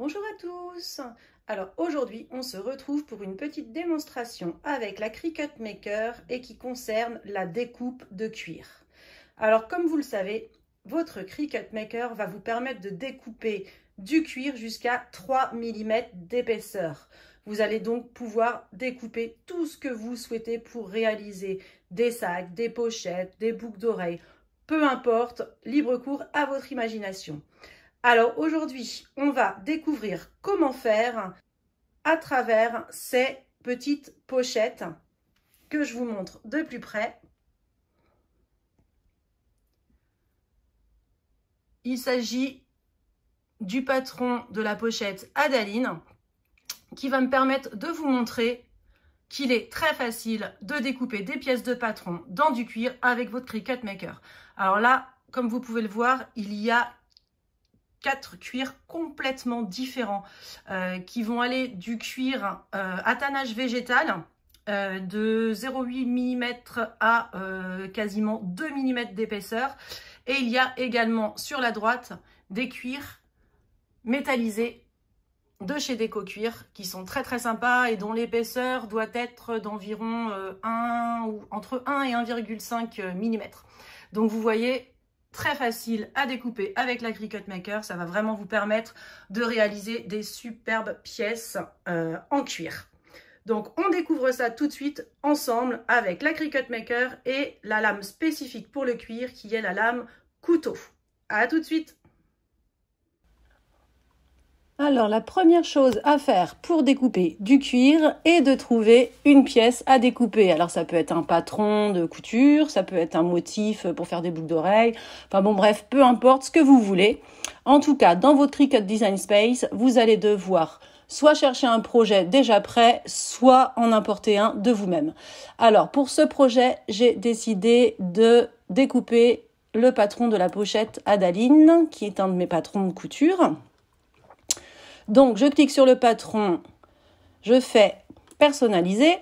Bonjour à tous. Alors aujourd'hui on se retrouve pour une petite démonstration avec la Cricut Maker et qui concerne la découpe de cuir. Alors comme vous le savez, votre Cricut Maker va vous permettre de découper du cuir jusqu'à 3 mm d'épaisseur. Vous allez donc pouvoir découper tout ce que vous souhaitez pour réaliser des sacs, des pochettes, des boucles d'oreilles, peu importe, libre cours à votre imagination. Alors aujourd'hui, on va découvrir comment faire à travers ces petites pochettes que je vous montre de plus près. Il s'agit du patron de la pochette Adaline qui va me permettre de vous montrer qu'il est très facile de découper des pièces de patron dans du cuir avec votre Cricut Maker. Alors là, comme vous pouvez le voir, il y a 4 cuirs complètement différents qui vont aller du cuir à tannage végétal de 0,8 mm à quasiment 2 mm d'épaisseur. Et il y a également sur la droite des cuirs métallisés de chez Déco Cuir qui sont très sympas et dont l'épaisseur doit être d'environ entre 1 et 1,5 mm. Donc vous voyez, très facile à découper avec la Cricut Maker. Ça va vraiment vous permettre de réaliser des superbes pièces en cuir. Donc on découvre ça tout de suite ensemble avec la Cricut Maker et la lame spécifique pour le cuir qui est la lame couteau. À tout de suite. Alors la première chose à faire pour découper du cuir est de trouver une pièce à découper. Alors ça peut être un patron de couture, ça peut être un motif pour faire des boucles d'oreilles, enfin bon bref, peu importe ce que vous voulez. En tout cas, dans votre Cricut Design Space, vous allez devoir soit chercher un projet déjà prêt, soit en importer un de vous-même. Alors pour ce projet, j'ai décidé de découper le patron de la pochette Adaline, qui est un de mes patrons de couture. Donc, je clique sur le patron, je fais personnaliser.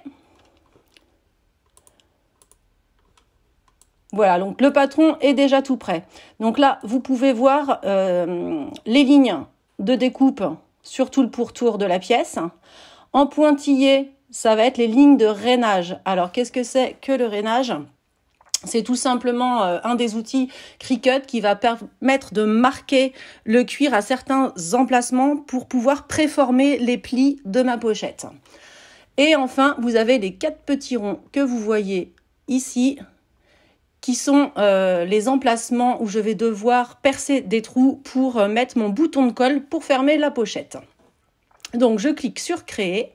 Voilà, donc le patron est déjà tout prêt. Donc là, vous pouvez voir les lignes de découpe sur tout le pourtour de la pièce. En pointillé, ça va être les lignes de rainage. Alors, qu'est-ce que c'est que le rainage ? C'est tout simplement un des outils Cricut qui va permettre de marquer le cuir à certains emplacements pour pouvoir préformer les plis de ma pochette. Et enfin, vous avez les 4 petits ronds que vous voyez ici, qui sont les emplacements où je vais devoir percer des trous pour mettre mon bouton de colle pour fermer la pochette. Donc, je clique sur Créer.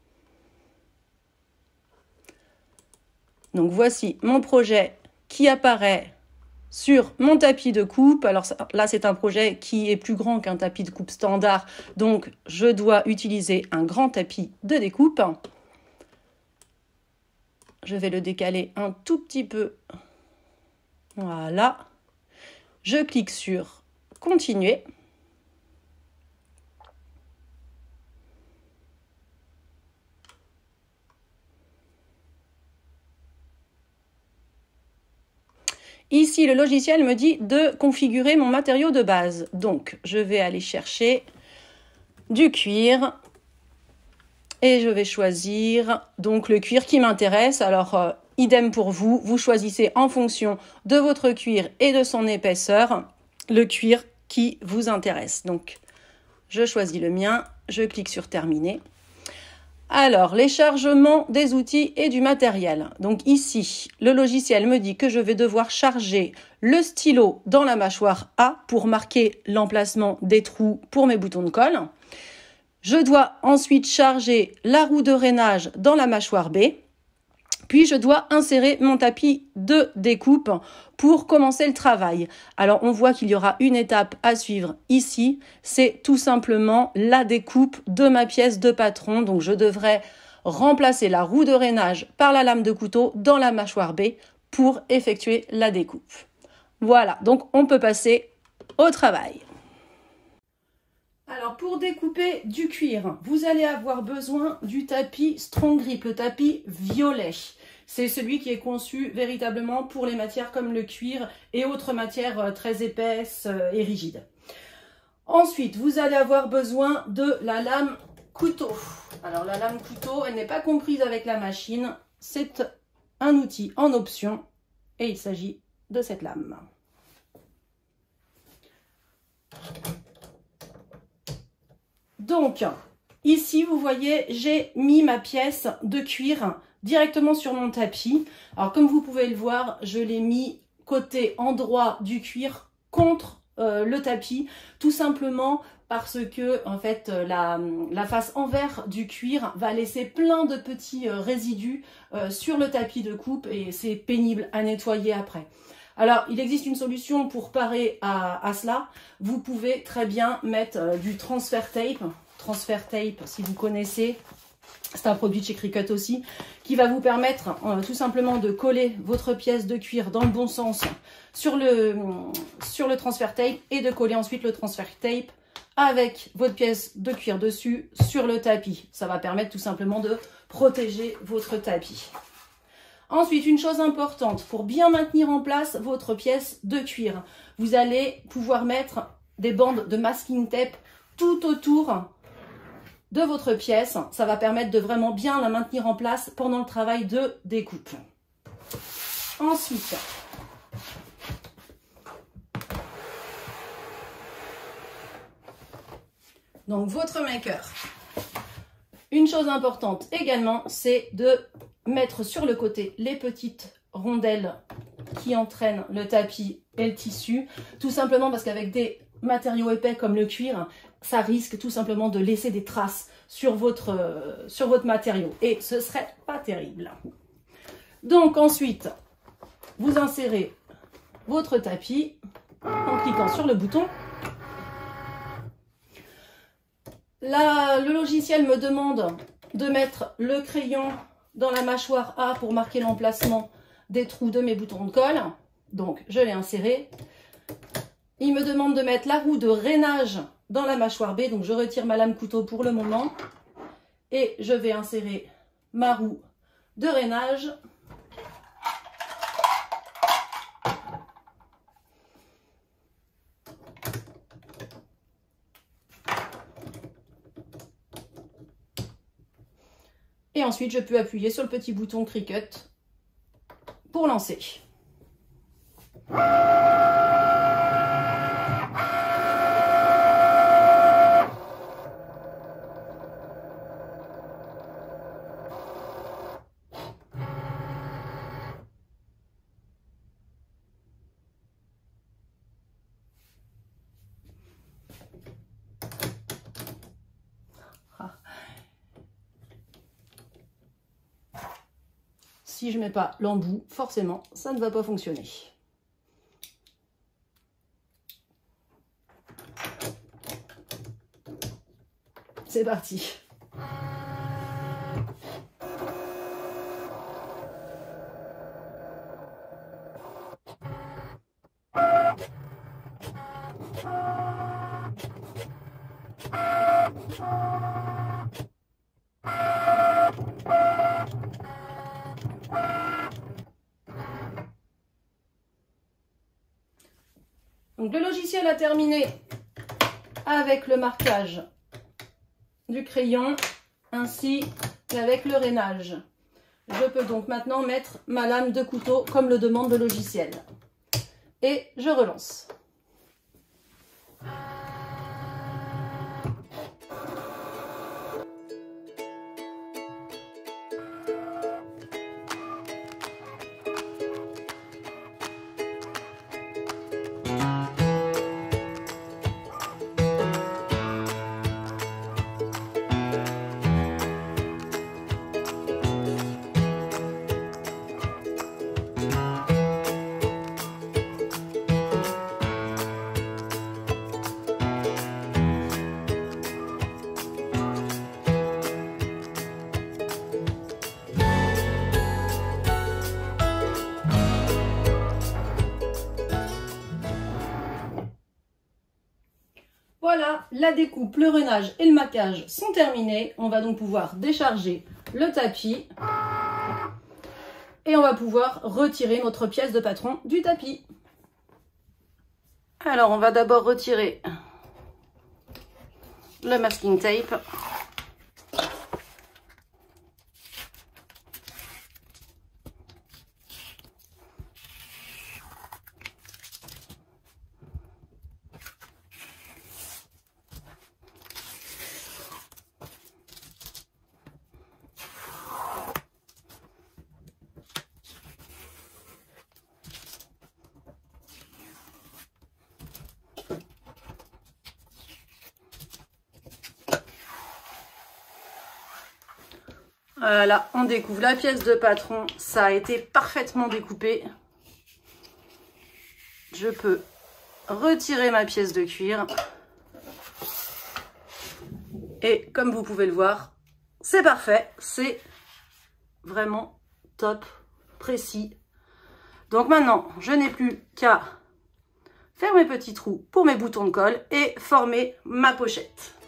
Donc voici mon projet qui apparaît sur mon tapis de coupe. Alors là, c'est un projet qui est plus grand qu'un tapis de coupe standard. Donc je dois utiliser un grand tapis de découpe. Je vais le décaler un tout petit peu. Voilà. Je clique sur Continuer. Ici, le logiciel me dit de configurer mon matériau de base. Donc, je vais aller chercher du cuir et je vais choisir donc le cuir qui m'intéresse. Alors, idem pour vous, vous choisissez en fonction de votre cuir et de son épaisseur le cuir qui vous intéresse. Donc, je choisis le mien, je clique sur Terminer. Alors, les chargements des outils et du matériel. Donc ici, le logiciel me dit que je vais devoir charger le stylo dans la mâchoire A pour marquer l'emplacement des trous pour mes boutons de colle. Je dois ensuite charger la roue de rainage dans la mâchoire B. Puis je dois insérer mon tapis de découpe pour commencer le travail. Alors on voit qu'il y aura une étape à suivre ici, c'est tout simplement la découpe de ma pièce de patron. Donc je devrais remplacer la roue de rainage par la lame de couteau dans la mâchoire B pour effectuer la découpe. Voilà, donc on peut passer au travail. Alors pour découper du cuir, vous allez avoir besoin du tapis Strong Grip, le tapis violet. C'est celui qui est conçu véritablement pour les matières comme le cuir et autres matières très épaisses et rigides. Ensuite, vous allez avoir besoin de la lame couteau. Alors la lame couteau, elle n'est pas comprise avec la machine. C'est un outil en option et il s'agit de cette lame. Donc, ici, vous voyez, j'ai mis ma pièce de cuir directement sur mon tapis. Alors, comme vous pouvez le voir, je l'ai mis côté endroit du cuir contre le tapis, tout simplement parce que en fait la face envers du cuir va laisser plein de petits résidus sur le tapis de coupe et c'est pénible à nettoyer après. Alors, il existe une solution pour parer à cela. Vous pouvez très bien mettre du transfer tape. Transfer tape, si vous connaissez, c'est un produit de chez Cricut aussi, qui va vous permettre tout simplement de coller votre pièce de cuir dans le bon sens sur le transfer tape et de coller ensuite le transfer tape avec votre pièce de cuir dessus sur le tapis. Ça va permettre tout simplement de protéger votre tapis. Ensuite, une chose importante, pour bien maintenir en place votre pièce de cuir, vous allez pouvoir mettre des bandes de masking tape tout autour de votre pièce. Ça va permettre de vraiment bien la maintenir en place pendant le travail de découpe. Ensuite, donc votre maker. Une chose importante également, c'est de mettre sur le côté les petites rondelles qui entraînent le tapis et le tissu, tout simplement parce qu'avec des matériaux épais comme le cuir, ça risque tout simplement de laisser des traces sur votre matériau et ce serait pas terrible. Donc ensuite, vous insérez votre tapis en cliquant sur le bouton. Là, le logiciel me demande de mettre le crayon dans la mâchoire A pour marquer l'emplacement des trous de mes boutons de colle. Donc, je l'ai inséré. Il me demande de mettre la roue de rainage dans la mâchoire B. Donc, je retire ma lame couteau pour le moment. Et je vais insérer ma roue de rainage. Et ensuite, je peux appuyer sur le petit bouton Cricut pour lancer. Si je ne mets pas l'embout, forcément, ça ne va pas fonctionner. C'est parti. Donc le logiciel a terminé avec le marquage du crayon ainsi qu'avec le rainage. Je peux donc maintenant mettre ma lame de couteau comme le demande le logiciel. Et je relance. Voilà, la découpe, le rainage et le maquillage sont terminés. On va donc pouvoir décharger le tapis et on va pouvoir retirer notre pièce de patron du tapis. Alors, on va d'abord retirer le masking tape. Voilà, on découvre la pièce de patron. Ça a été parfaitement découpé. Je peux retirer ma pièce de cuir. Et comme vous pouvez le voir, c'est parfait. C'est vraiment top, précis. Donc maintenant, je n'ai plus qu'à faire mes petits trous pour mes boutons de colle et former ma pochette.